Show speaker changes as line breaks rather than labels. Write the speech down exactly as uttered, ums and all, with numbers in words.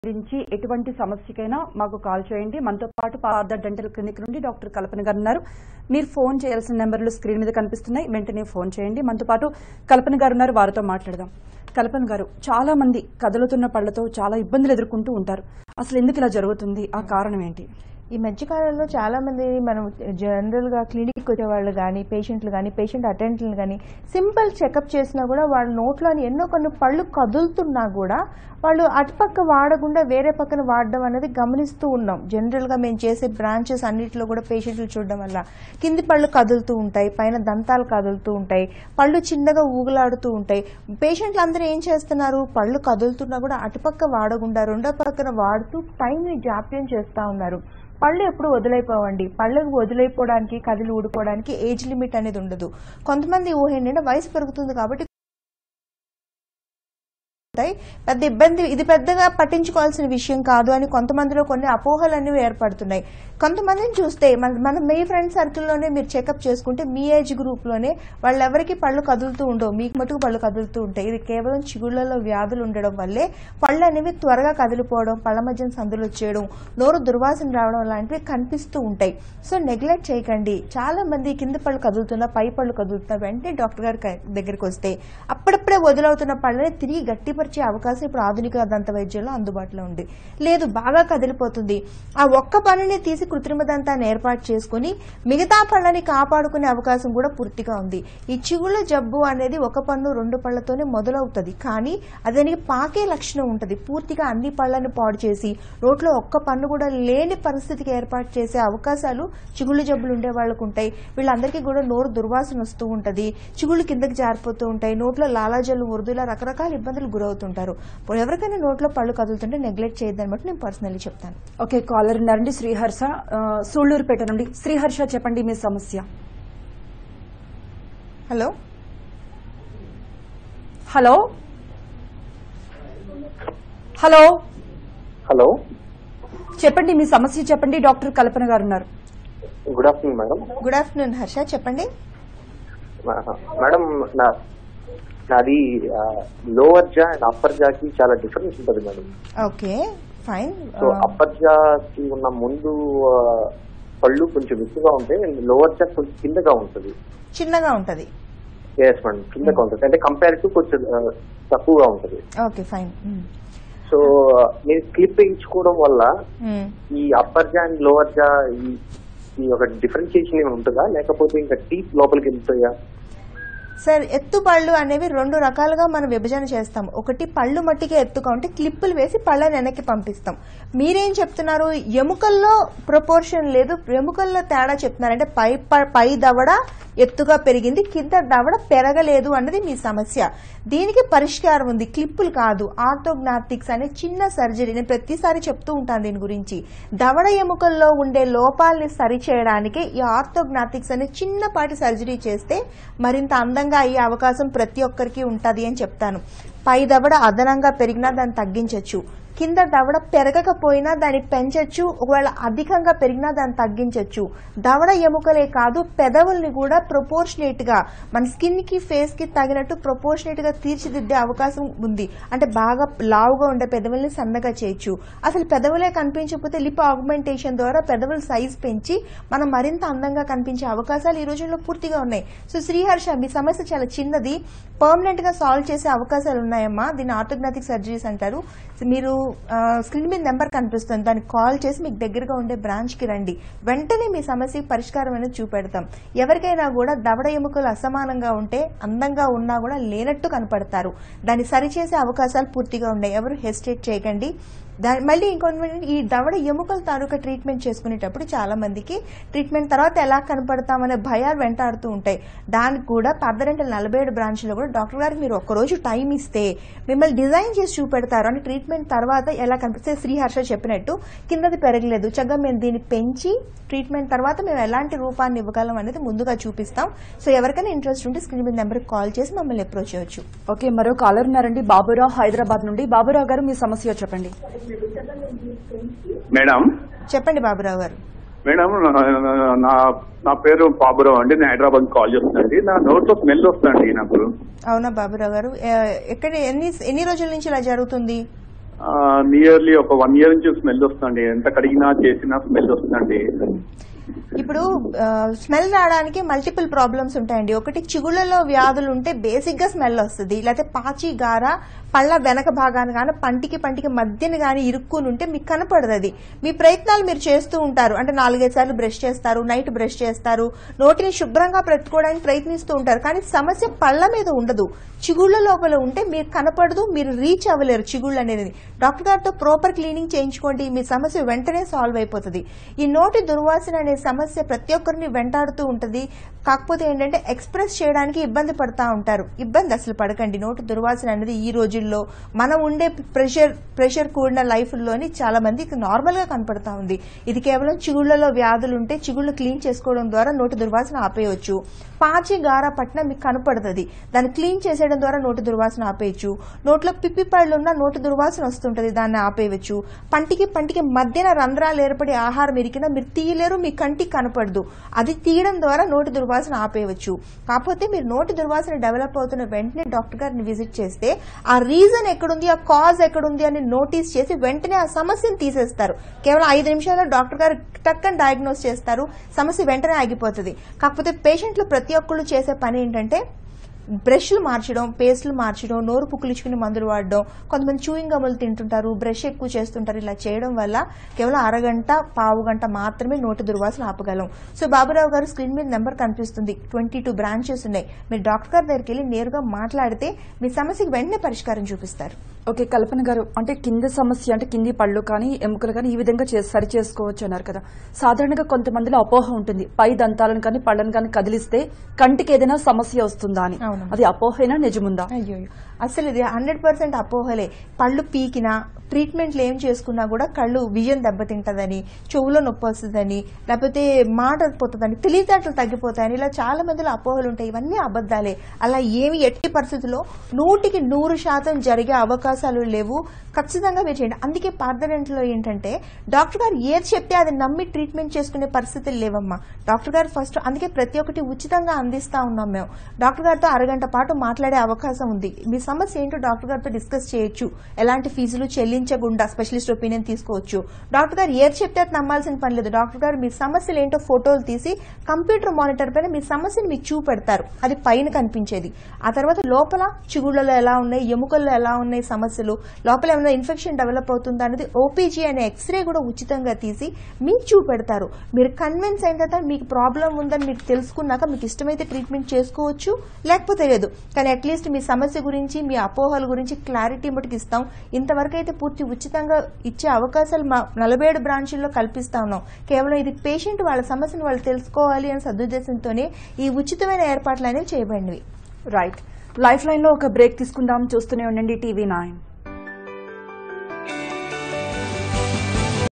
గురించి ఎటువంటి సమస్యకైనా మాకు కాల్ చేయండి. మనతో పాటు పార్థ డెంటల్ క్లినిక్ నుండి డాక్టర్ కల్పన గారు ఉన్నారు. మీరు ఫోన్ చేయాల్సిన నెంబర్లు స్క్రీన్ మీద కనిపిస్తున్నాయి, వెంటనే ఫోన్ చేయండి. మనతో పాటు కల్పన గారు ఉన్నారు, వారితో మాట్లాడదాం. కల్పన గారు, చాలా మంది కదులుతున్న పళ్లతో చాలా ఇబ్బందులు ఎదుర్కొంటూ ఉంటారు. అసలు ఎందుకు ఇలా జరుగుతుంది, ఆ కారణం ఏంటి?
ఈ మధ్యకాలంలో చాలా మంది మనం జనరల్ గా క్లినిక్ వచ్చే వాళ్ళు కానీ పేషెంట్లు కానీ పేషెంట్ అటెండెంట్లు కానీ సింపుల్ చెకప్ చేసినా కూడా వాళ్ళ నోట్లోని ఎన్నో కొన్ని పళ్ళు కదులుతున్నా కూడా వాళ్ళు అటుపక్క వాడకుండా వేరే పక్కన వాడడం అనేది గమనిస్తూ ఉన్నాం. జనరల్ గా మేము చేసే బ్రాంచెస్ అన్నింటిలో కూడా పేషెంట్లు చూడడం వల్ల కింది పళ్ళు కదులుతూ ఉంటాయి, పైన దంతాలు కదులుతూ ఉంటాయి, పళ్ళు చిన్నగా ఊగులాడుతూ ఉంటాయి. పేషెంట్లు అందరూ ఏం చేస్తున్నారు, పళ్ళు కదులుతున్నా కూడా అటుపక్క వాడకుండా రెండో పక్కన వాడుతూ టైంని జాప్యం చేస్తూ ఉన్నారు. పళ్ళు ఎప్పుడు వదిలైపోవండి. పళ్ళకు వదిలైపోవడానికి కదిలి ఊడిపోవడానికి ఏజ్ లిమిట్ అనేది ఉండదు. కొంతమంది ఊహ ఏంటంటే వయసు పెరుగుతుంది కాబట్టి పెద్ద ఇబ్బంది, ఇది పెద్దగా పట్టించుకోవాల్సిన విషయం కాదు అని కొంతమందిలో కొన్ని అపోహలు అనేవి ఏర్పడుతున్నాయి. కొంతమందిని చూస్తే మన మన మీ ఫ్రెండ్ సర్కిల్లోనే మీరు చెకప్ చేసుకుంటే మీ ఏజ్ గ్రూప్ లోనే వాళ్ళెవరికి పళ్ళు కదులుతూ ఉండవు, మీకు మటుకు పళ్ళు కదులుతూ ఉంటాయి. ఇది కేవలం చిగుళ్లలో వ్యాధులు ఉండడం వల్లే పళ్ళు అనేవి త్వరగా కదిలిపోవడం, పళ్ళ మధ్యన సందులు వచ్చేయడం, నోరు దుర్వాసన రావడం లాంటివి కనిపిస్తూ ఉంటాయి. సో నెగ్లెక్ట్ చేయకండి. చాలా మంది కింద పళ్ళు కదులుతున్నా పై పళ్ళు కదులుతున్నా వెంటనే డాక్టర్ గారి దగ్గరికి వస్తే అప్పుడప్పుడే వదులవుతున్న పళ్ళని తిరిగి గట్టిపరిచే అవకాశం ఇప్పుడు ఆధునిక దంత వైద్యంలో అందుబాటులో ఉంది. లేదు బాగా కదిలిపోతుంది, ఆ ఒక్క పళ్ళని తీసి కృత్రిమ దంతాన్ని ఏర్పాటు చేసుకుని మిగతా పళ్ళని కాపాడుకునే అవకాశం కూడా పూర్తిగా ఉంది. ఈ చిగుళ్ళ జబ్బు అనేది ఒక పన్ను రెండు పళ్లతోనే మొదలవుతుంది, కానీ అదానికి పాకే లక్షణం ఉంటుంది. పూర్తిగా అన్ని పళ్ళని పాడు చేసి నోట్లో ఒక్క పన్ను కూడా లేని పరిస్థితికి ఏర్పాటు చేసే అవకాశాలు చిగుళ్ళు జబ్బులు ఉండే వాళ్ళకు ఉంటాయి. వీళ్ళందరికీ కూడా నోరు దుర్వాసన వస్తూ ఉంటుంది, చిగుళ్ళు కిందకి జారిపోతూ ఉంటాయి, నోట్లో లాలాజల్లు ఉరుదులా రకరకాల ఇబ్బందులు గురవుతుంటారు. ఎవరికైనా నోట్లో పళ్ళు కదులుతుంటే నెగ్లెక్ట్ చేయొద్దని బట్టి నేను పర్సనల్లీ చెప్తాను.
ఓకే, కాలర్ ఉన్నారండి శ్రీహర్ష సూళ్లూరుపేట నుండి. శ్రీహర్ష, చెప్పండి మీ సమస్య.
హలో
హలో హలో
హలో
చెప్పండి మీ సమస్య చెప్పండి. డాక్టర్ కల్పన గారు ఉన్నారు.
Good afternoon madam.
Good afternoon Harsha, చెప్పండి.
మేడం నా నాది లోవర్ జా అండ్ అప్పర్ జాకి చాలా డిఫరెన్స్ ఉంటుంది madam.
Okay fine.
So upper జాకి ఉన్న ముందు పళ్ళు కొంచెం ఎక్కువగా ఉంటాయి అండ్ లోవర్ జా కొంచెం కిందగా ఉంటుంది,
చిన్నగా ఉంటది.
ఎస్ మేడం, కిందగా ఉంటుంది, అంటే కంపేర్ టు కొంచెం తక్కువగా ఉంటుంది.
Okay fine.
సో నేను క్లిప్ వేయించుకోవడం వల్ల ఈ అప్పర్ జా అండ్ లోవర్ జా ఈ ఒక డిఫరెన్షియేషన్ ఏమైనా ఉంటుందా, లేకపోతే ఇంకా టీత్ లోపలికి వెళ్తాయా?
సార్, ఎత్తు పళ్ళు అనేవి రెండు రకాలుగా మనం విభజన చేస్తాం. ఒకటి పళ్ళు మట్టికి ఎత్తుగా ఉంటే క్లిప్పులు వేసి పళ్ళని వెనక్కి పంపిస్తాం. మీరేం చెప్తున్నారు, ఎముకల్లో ప్రపోర్షన్ లేదు, ఎముకల్లో తేడా చెప్తున్నారంటే పై పై దవడ ఎత్తుగా పెరిగింది, కింద దవడ పెరగలేదు అన్నది మీ సమస్య. దీనికి పరిష్కారం ఉంది, క్లిప్పులు కాదు, ఆర్థోగ్నాటిక్స్ అనే చిన్న సర్జరీ. నేను ప్రతిసారి చెప్తూ ఉంటాను దీని గురించి. దవడ ఎముకల్లో ఉండే లోపాలని సరిచేయడానికి ఈ ఆర్థోగ్నాటిక్స్ అనే చిన్నపాటి సర్జరీ చేస్తే మరింత అందంగా అయ్యే అవకాశం ప్రతి ఒక్కరికి ఉంటుంది అని చెప్తాను. పై దవడ అదనంగా పెరిగినా దాన్ని తగ్గించవచ్చు, కింద దవడ పెరగకపోయినా దాన్ని పెంచచ్చు, ఒకవేళ అధికంగా పెరిగినా దాన్ని తగ్గించవచ్చు. దవడ ఎముకలే కాదు, పెదవుల్ని కూడా ప్రపోర్షనేట్ గా మన స్కిన్ కి ఫేస్ కి తగినట్టు ప్రపోర్షనేట్ గా తీర్చిదిద్దే అవకాశం ఉంది. అంటే బాగా లావుగా ఉండే పెదవుల్ని సన్నగా చేయొచ్చు. అసలు పెదవులే కనిపించకపోతే లిప్ ఆగ్మెంటేషన్ ద్వారా పెదవుల సైజ్ పెంచి మనం మరింత అందంగా కనిపించే అవకాశాలు ఈ రోజుల్లో పూర్తిగా ఉన్నాయి. సో శ్రీహర్ష, మీ సమస్య చాలా చిన్నది, పర్మనెంట్ గా సాల్వ్ చేసే అవకాశాలు ఉన్నాయమ్మా. దీన్ని ఆర్థోగ్నాటిక్ సర్జరీస్ అంటారు. మీరు స్క్రీన్ మీద నెంబర్ కనిపిస్తుంది, దానికి కాల్ చేసి మీకు దగ్గరగా ఉండే బ్రాంచ్ కి రండి. వెంటనే మీ సమస్యకి పరిష్కారం అనేది చూపెడతాం. ఎవరికైనా కూడా దవడ ఎముకలు అసమానంగా ఉంటే అందంగా ఉన్నా కూడా లేనట్టు కనపడతారు. దాన్ని సరిచేసే అవకాశాలు పూర్తిగా ఉన్నాయి. ఎవరు హెసిటేట్ చేయకండి. దాని మళ్ళీ ఇంకొంత ఈ దవడ ఎముకల తాలూకా ట్రీట్మెంట్ చేసుకునేటప్పుడు చాలా మందికి ట్రీట్మెంట్ తర్వాత ఎలా కనపడతామనే భయాలు వెంటాడుతూ ఉంటాయి. దానికి కూడా పార్థ డెంటల్ నలభై ఏడు బ్రాంచ్లో కూడా డాక్టర్ గారికి మీరు ఒక్కరోజు టైం ఇస్తే మిమ్మల్ని డిజైన్ చేసి చూపెడతారు. అని ట్రీట్మెంట్ తర్వాత ఎలా కనిపిస్తే శ్రీహర్ష చెప్పినట్టు కిందది పెరగలేదు, చక్కగా మేము దీన్ని పెంచి ట్రీట్మెంట్ తర్వాత మేము ఎలాంటి రూపాన్ని ఇవ్వగలం అనేది ముందుగా చూపిస్తాం. సో ఎవరికైనా ఇంట్రెస్ట్ ఉంటే స్క్రీన్ మీద నెంబర్కి కాల్ చేసి మమ్మల్ని అప్రోచ్ చేయొచ్చు.
ఓకే, మరో కాలర్ ఉన్నారండి బాబురావు హైదరాబాద్ నుండి. బాబురావు గారు, మీ సమస్య చెప్పండి.
మేడం
చెప్పండి బాబురావు గారు.
మేడం నా నా పేరు బాబురావు అండి, నేను హైదరాబాద్ కాల్ చేస్తానండి. నా నోట్లో స్మెల్ వస్తుందండి నాకు.
అవునా బాబురావు గారు, ఎక్కడ ఎన్ని ఎన్ని రోజుల నుంచి ఇలా జరుగుతుంది?
నియర్లీ ఒక వన్ ఇయర్ నుంచి స్మెల్ వస్తుందండి. ఎంత కడిగినా చేసినా స్మెల్ వస్తుందండి.
ఇప్పుడు స్మెల్ రావడానికి మల్టిపుల్ ప్రాబ్లమ్స్ ఉంటాయండి. ఒకటి చిగుళ్లలో వ్యాధులు ఉంటే బేసిక్ గా స్మెల్ వస్తుంది. లేకపోతే పాచి గార పళ్ళ వెనక భాగాన్ని కానీ పంటికి పంటికి మధ్యని కానీ ఇరుక్కుని ఉంటే మీకు కనపడదు. అది మీ ప్రయత్నాలు మీరు చేస్తూ ఉంటారు. అంటే నాలుగైదు సార్లు బ్రష్ చేస్తారు, నైట్ బ్రష్ చేస్తారు, నోటిని శుభ్రంగా పెట్టుకోవడానికి ప్రయత్నిస్తూ ఉంటారు. కానీ సమస్య పళ్ళ మీద ఉండదు, చిగుళ్ల లోపల ఉంటే మీరు కనపడదు, మీరు రీచ్ అవ్వలేరు చిగుళ్ళు అనేది. డాక్టర్ గారితో ప్రాపర్ క్లీనింగ్ చేయించుకోండి, మీ సమస్య వెంటనే సాల్వ్ అయిపోతుంది. ఈ నోటి దుర్వాసన అనే సమస్య ప్రతి ఒక్కరిని వెంటాడుతూ ఉంటుంది. కాకపోతే ఏంటంటే ఎక్స్ప్రెస్ చేయడానికి ఇబ్బంది పడతా ఉంటారు. ఇబ్బంది అసలు పడకండి. నోటి దుర్వాసన అనేది ఈ రోజుల్లో మనం ఉండే ప్రెషర్ ప్రెషర్ కూడిన లైఫ్ లోని చాలా మందికి నార్మల్ గా కనపడతా ఉంది. ఇది కేవలం చిగుళ్లలో వ్యాధులు ఉంటే చిగుళ్ళు క్లీన్ చేసుకోవడం ద్వారా నోటి దుర్వాసన ఆపేయవచ్చు. పాచి గార పట్టిన మీకు కనపడుతుంది, దాన్ని క్లీన్ చేసేయడం ద్వారా నోటి దుర్వాసన ఆపేయచ్చు. నోట్లో పిప్పి పళ్ళు ఉన్న నోటి దుర్వాసన వస్తుంటది, దాన్ని ఆపేయవచ్చు. పంటికి పంటికి మధ్యన రంధ్రాలు ఏర్పడి ఆహారం ఇరికినా మీరు తీయలేరు, మీ కంటికి కనపడదు, అది తీయడం ద్వారా నోటి దుర్వాసన ఆపేయవచ్చు. కాకపోతే మీరు నోటి దుర్వాసన డెవలప్ అవుతున్న వెంటనే డాక్టర్ గారిని విజిట్ చేస్తే ఆ రీజన్ ఎక్కడుంది, ఆ కాజ్ ఎక్కడుంది అని నోటీస్ చేసి వెంటనే ఆ సమస్యను తీసేస్తారు. కేవలం ఐదు నిమిషాల్లో డాక్టర్ గారు టక్కని డయాగ్నోస్ చేస్తారు, సమస్య వెంటనే ఆగిపోతుంది. కాకపోతే పేషెంట్లు ప్రతి ఒక్కళ్ళు చేసే పని ఏంటంటే బ్రష్లు మార్చడం, పేస్ట్లు మార్చడం, నోరు పుక్కిలించుకుని మందులు వాడడం, కొంతమంది చూయింగ్ గమ్ములు తింటుంటారు, బ్రష్ ఎక్కువ చేస్తుంటారు. ఇలా చేయడం వల్ల కేవలం అరగంట పావు గంట మాత్రమే నోటి దుర్వాసన ఆపగలం. సో బాబురావు గారు స్క్రీన్ మీద నెంబర్ కనిపిస్తుంది, ట్వంటీ టూ బ్రాంచెస్ ఉన్నాయి. మీరు డాక్టర్ గారి దగ్గరికి వెళ్ళి నేరుగా మాట్లాడితే మీ సమస్యకి వెంటనే పరిష్కారం చూపిస్తారు.
ఓకే కల్పన గారు, అంటే కింది సమస్య అంటే కింది పళ్ళు కానీ ఎముకలు కానీ ఈ విధంగా సరి చేసుకోవచ్చు అన్నారు కదా. సాధారణంగా కొంతమందిలో అపోహ ఉంటుంది, పై దంతాలను కానీ పళ్ళను కానీ కదిలిస్తే కంటికి ఏదైనా సమస్య వస్తుందా అని. అది అపోహైనా నిజముందా?
అయ్యో, అసలు ఇది హండ్రెడ్ పర్సెంట్ అపోహలే. పళ్ళు పీకినా ట్రీట్మెంట్లు ఏం చేసుకున్నా కూడా కళ్ళు విజన్ దెబ్బతింటదని, చెవులో నొప్పి వస్తుందని, లేకపోతే మాట పోతుందని, తెలివితేటలు తగ్గిపోతాయని ఇలా చాలా మందిలో అపోహలు ఉంటాయి. ఇవన్నీ అబద్దాలే. అలా ఏమి ఎట్టి పరిస్థితుల్లో నూటికి నూరు శాతం జరిగే అవకాశాలు లేవు. ఖచ్చితంగా మీరు చేయండి. అందుకే పార్థ డెంటల్లో ఏంటంటే డాక్టర్ గారు ఏది చెప్తే అది నమ్మి ట్రీట్మెంట్ చేసుకునే పరిస్థితులు లేవమ్మా. డాక్టర్ గారు ఫస్ట్ అందుకే ప్రతి ఒక్కటి ఉచితంగా అందిస్తా ఉన్నాం మేము. డాక్టర్ గారితో అరగంట పాటు మాట్లాడే అవకాశం ఉంది. మీ సమస్య ఏంటో డాక్టర్ గారితో డిస్కస్ చేయొచ్చు. ఎలాంటి ఫీజులు చెల్లించకుండా స్పెషలిస్ట్ ఒపీనియన్ తీసుకోవచ్చు. డాక్టర్ గారు ఏది చెప్తే అది నమ్మాల్సిన పని లేదు. డాక్టర్ గారు మీ సమస్యలు ఏంటో ఫోటోలు తీసి కంప్యూటర్ మానిటర్ పైన మీ సమస్యను మీకు చూపెడతారు. అది పైన కనిపించేది. ఆ తర్వాత లోపల చిగుళ్లలో ఎలా ఉన్నాయి, ఎముకల్లో ఎలా ఉన్నాయి సమస్యలు, లోపల ఏమైనా ఇన్ఫెక్షన్ డెవలప్ అవుతుందా అనేది ఓపీజీ అనే ఎక్స్రే కూడా ఉచితంగా తీసి మీకు చూపెడతారు. మీరు కన్విన్స్ అయిన తర్వాత మీకు ప్రాబ్లం ఉందని మీకు తెలుసుకున్నాక మీకు ఇష్టమైతే ట్రీట్మెంట్ చేసుకోవచ్చు, లేకపోతే లేదు. కానీ అట్లీస్ట్ మీ సమస్య గురించి, మీ అపోహల గురించి క్లారిటీ మటుకు ఇస్తాం. ఇంతవరకు అయితే పూర్తి ఉచితంగా ఇచ్చే అవకాశాలు మా నలభై ఏడు బ్రాంచీల్లో కల్పిస్తా ఉన్నాం. కేవలం ఇది పేషెంట్ వాళ్ళ సమస్యను వాళ్ళు తెలుసుకోవాలి అనే సదుద్దేశంతోనే ఈ ఉచితమైన ఏర్పాట్లు అనేవి చేయబడినవి.
రైట్. లైఫ్ లైన్ లో ఒక బ్రేక్ తీసుకుందాం. చూస్తూనే ఉండండి టీవీ నైన్.